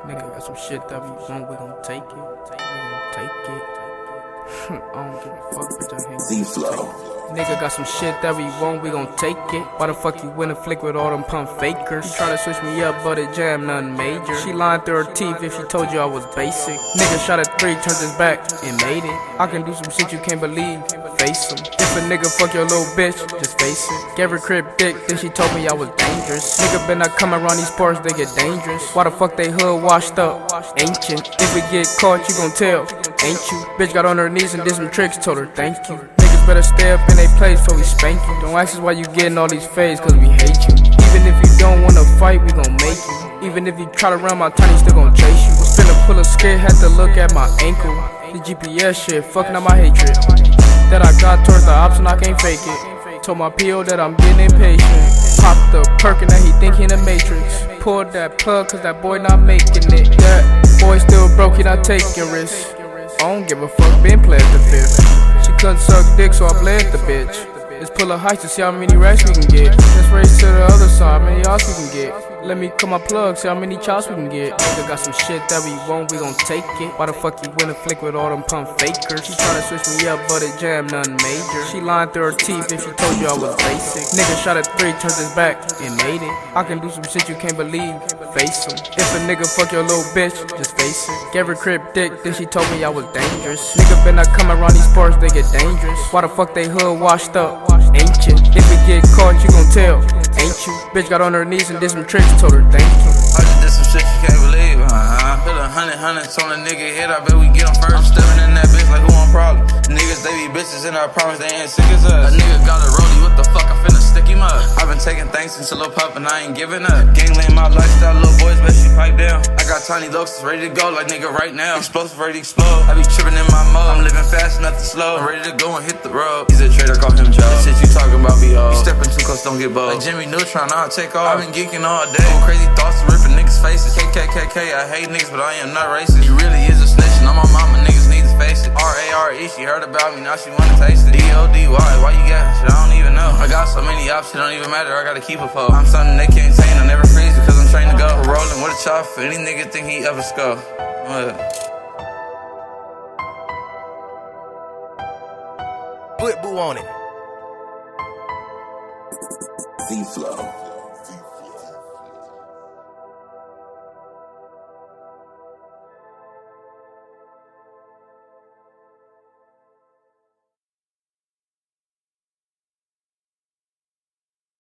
Nigga got some shit that we want, we gon' take it. We gon' take it. I don't give a fuck, bitch, I hate D-Flow. Nigga got some shit that we want, we gon' take it. Why the fuck you win a flick with all them pump fakers? You try to switch me up, but it jam nothing major. She lying through her teeth if she told you I was basic. Nigga shot at 3, turned his back, and made it. I can do some shit you can't believe, face him. If a nigga fuck your little bitch, just face it. Gave her crib dick, then she told me I was dangerous. Nigga been not coming around these parts, they get dangerous. Why the fuck they hood washed up? Ancient. If we get caught, you gon' tell, ain't you? Bitch got on her knees and did some tricks, told her thank you. Niggas better stay up in they place before we spank you. Don't ask us why you getting all these fades, cause we hate you. Even if you don't wanna fight, we gon' make you. Even if you try to run my tiny, still gon' chase you. Was finna pull a skate, had to look at my ankle. The GPS shit, fucking up my hatred that I got towards the ops and I can't fake it. Told my PO that I'm getting impatient. Popped the perk and that he think he in the Matrix. Pulled that plug cause that boy not making it. That boy still broke, he not taking risks. I don't give a fuck, been played the fifth. She couldn't suck dick, so I bled the bitch. Let's pull a heist to see how many racks we can get. Let's race to the other side, how many odds we can get. Let me cut my plug, see how many chops we can get. Nigga got some shit that we want, we gon' take it. Why the fuck you win a flick with all them pump fakers? She tryna switch me up, but it jam nothing major. She lying through her teeth if she told you I was basic. Nigga shot at 3, turned his back, and made it. I can do some shit you can't believe, face him. If a nigga fuck your little bitch, just face it. Gave her crib dick, then she told me I was dangerous. Nigga been not coming around these parts, they get dangerous. Why the fuck they hood washed up? Ancient. If we get caught, you gon' tell, ain't you? Bitch got on her knees and did some tricks, told her thank you. I just did some shit you can't believe, Put 100 on a nigga head, I bet we get him first. I'm stepping in that bitch like who on problem. Niggas, they be bitches and I promise they ain't sick as us. A nigga got a rollie, what the fuck, I finna stick him up. I been taking things since a little pup and I ain't giving up. Gang lane my lifestyle, little boys, bet she pipe down. I got tiny looks, ready to go like nigga right now. Explosive, ready to explode. I be tripping in my mode, I'm living fast, nothing slow. I'm ready to go and hit the road. He's a traitor, call him Joe. Shit you talking about be all. You stepping too close, don't get bold. Like Jimmy Neutron, I'll take off. I been geeking all day, crazy thoughts, ripping niggas' faces. KKKK, I hate niggas, but I am not racist. He really is a snitch, and on my mama, niggas need to face it. R-A-R-E, she heard about me, now she wanna taste it. D-O-D-Y, why you got shit, I don't even know. I got so many options, it don't even matter, I gotta keep a pole. I'm something they can't tame, I never freeze because I'm trained to go. We're rolling with a chop for any nigga think he ever skull. What? Put boo on it. D-Flow.